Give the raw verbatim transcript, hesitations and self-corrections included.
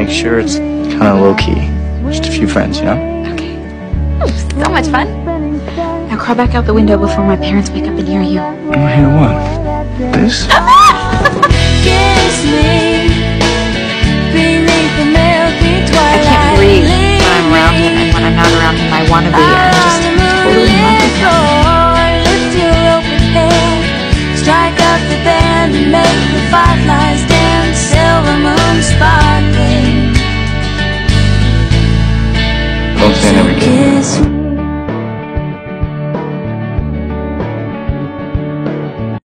make sure it's kind of low-key. Just a few friends, you know? Okay. Oh, so much fun. Now crawl back out the window before my parents wake up and hear you. I hear what?